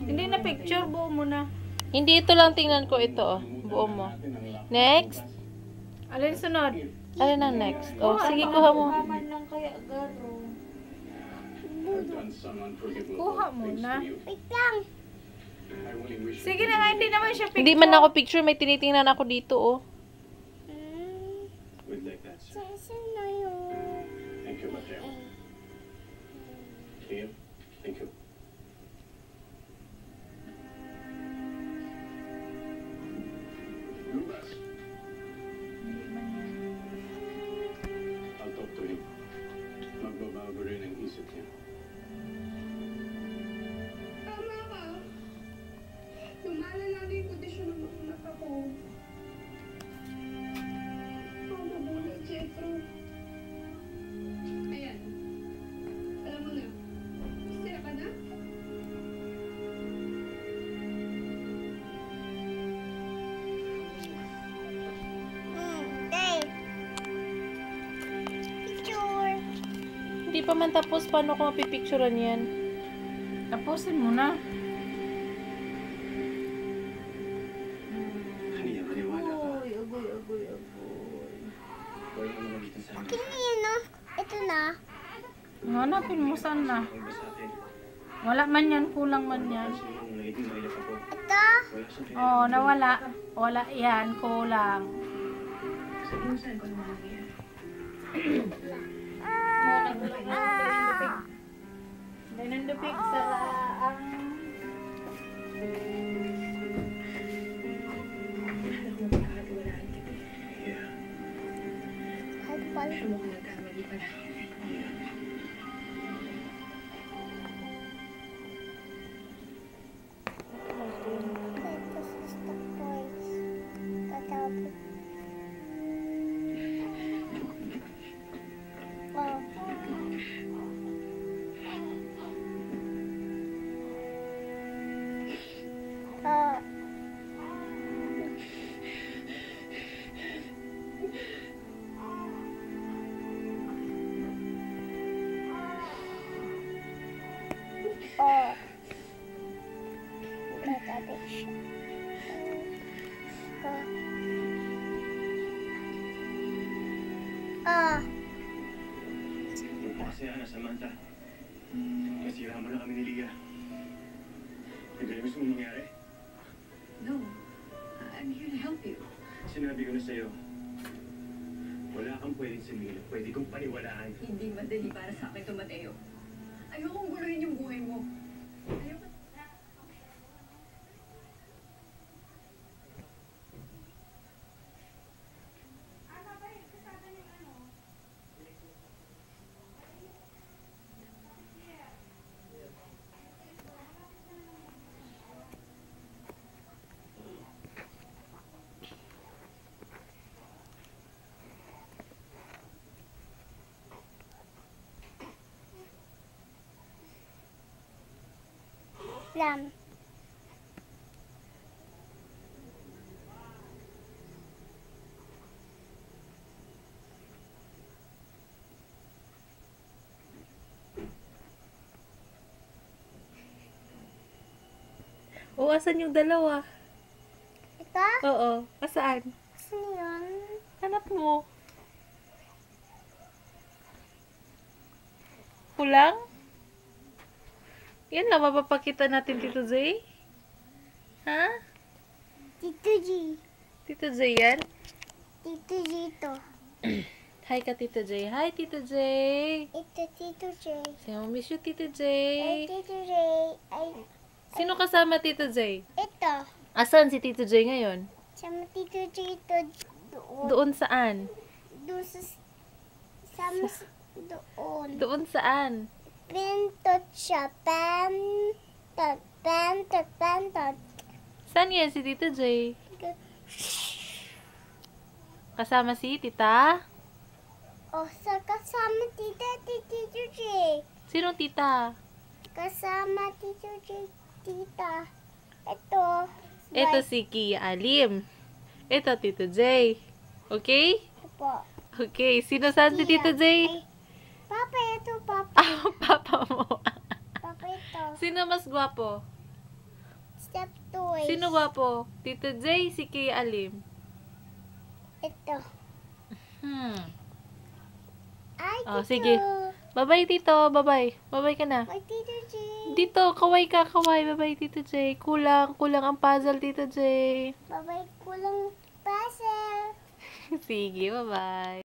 Hindi na picture, buo mo na. Hindi, ito lang tingnan ko ito. Buo mo. Next. Alin sunod? Alin ang next? Oh, sige, kuha mo. Kaman lang kaya, Garo. Kuha mo na. Wait lang. Sige na nga, hindi naman siya picture. Hindi man ako picture, may tinitingnan ako dito, oh. Saan na yun? Thank you, Mateo. Here. Thank you. Lucas. I'll talk to him. Magbabago rin ang isip niya. Tama ka. Lumala na yung kondisyon ng mga anak ako. Mabubulat, Jethro. Ayan. Alam mo na. Masaya ka na? Dave. Picture. Hindi pa man tapos, paano ko mapipicturean yan? Tapusin mo na. Kaniya, maniwala ka. Agoy. Wala ka naman dito sa amin. Tingnan na. Ito na. Hanapin mo saan na. Huwag ba sa atin? Wala man yan, kulang man yan. Kasi nung naiting maiyak ako, Ito. wala siyang Oh, nawala. Wala yan, kulang. Nanandupig sa ang... Yeah. Ay, pala. Tapos sa toys. Katapos. Oh. Oh. Oh. Tatabi siya. Ah. Huwag mo kasi Ana, Samantha. Nasira mo na kami ni Leah. Hindi na gusto mong mangyari. No. I'm here to help you. Sinabi ko na sa'yo, wala kang pwedeng sabihin. Pwede kong paniwalaan. Hindi madali para sa akin to, Mateo. Ayokong guluhin yung buhay mo. Ayoko. Lam. Oh, asan yung dalawa? Ito? Oo, asaan? Saan yun? Hanap mo. Kulang? Yan lang, mapapakita natin Tito Zay. Ha? Tito G. Tito Zay yan? Tito G ito. Hi ka, Tito Zay. Hi, Tito Zay. Ito Tito J. Say, miss you, Tito Ay, Zay. Tito J. Ay, Sino kasama, Tito Zay? ito. Asan si Tito Zay ngayon? Sama Tito J ito. Doon. Doon saan? Doon sa... Sama sa... Doon. Doon saan? Pintot siya. Pentot. Pentot. Pentot. Saan yan si Tito Zay? Kasama si Tita? O, sa kasama Tito J. Sinong tita? Kasama Tito J. Tita. Ito. Ito si Kia Alim. Ito Tito Zay. Okay? Ito po. Okay. Sino saan si Tito Zay? Ay, Papa, ito, Papa. Ah, papa mo. Papa, ito. Sino mas gwapo? up toys. Sino gwapo? Tito J, si Kia Alim. Ito. Ay, Oh, Tito. sige. Bye-bye, Tito. Bye-bye. Bye-bye ka na. Ay, Tito J. Dito, kaway ka, kaway. Bye-bye, Tito J. Kulang ang puzzle, Tito J. Babay ko lang puzzle. Sige, bye-bye.